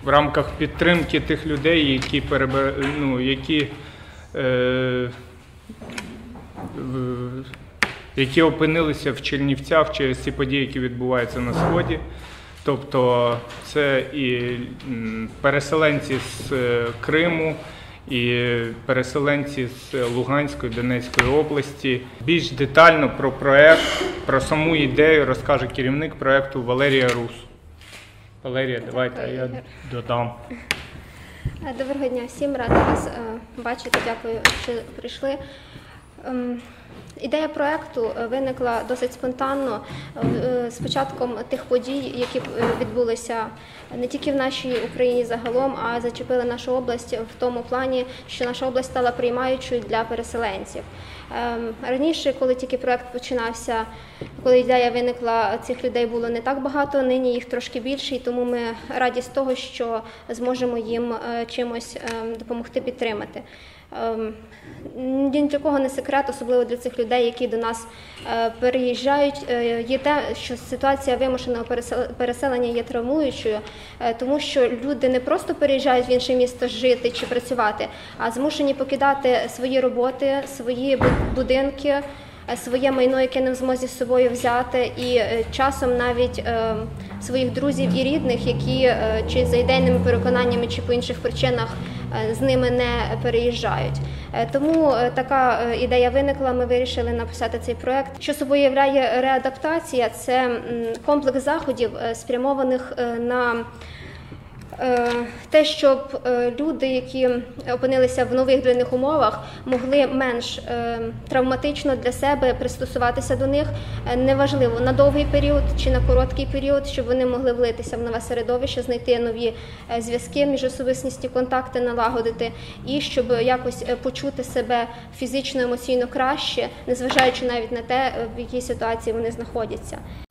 в рамках підтримки тих людей, які опинилися в Чернівцях через ці події, які відбуваються на Сході. Тобто це і переселенці з Криму, і переселенці з Луганської, Донецької області. Більш детально про проєкт, про саму ідею розкаже керівник проєкту Валерія Рус. Валерія, давайте я додам. Доброго дня всім, рада вас бачити, дякую, що прийшли. Ідея проєкту виникла досить спонтанно з початком тих подій, які відбулися не тільки в нашій Україні загалом, а зачепили нашу область в тому плані, що наша область стала приймаючою для переселенців. Раніше, коли тільки проєкт починався, коли ідея виникла, цих людей було не так багато, нині їх трошки більше, і тому ми раді з того, що зможемо їм чимось допомогти підтримати. Ні для кого не секрет, особливо для цих людей, які до нас переїжджають, є те, що ситуація вимушеного переселення є травмуючою, тому що люди не просто переїжджають в інше місто жити чи працювати, а змушені покидати свої роботи, свої будинки, своє майно, яке не в змозі з собою взяти, і часом навіть своїх друзів і рідних, які чи за ідейними переконаннями, чи по інших причинах з ними не переїжджають. Тому така ідея виникла, ми вирішили написати цей проєкт. Що собою являє реадаптація? Це комплекс заходів, спрямованих на те, щоб люди, які опинилися в нових для них умовах, могли менш травматично для себе пристосуватися до них, неважливо, на довгий період чи на короткий період, щоб вони могли влитися в нове середовище, знайти нові зв'язки, міжособистісні контакти налагодити, і щоб якось почути себе фізично, емоційно краще, незважаючи навіть на те, в якій ситуації вони знаходяться.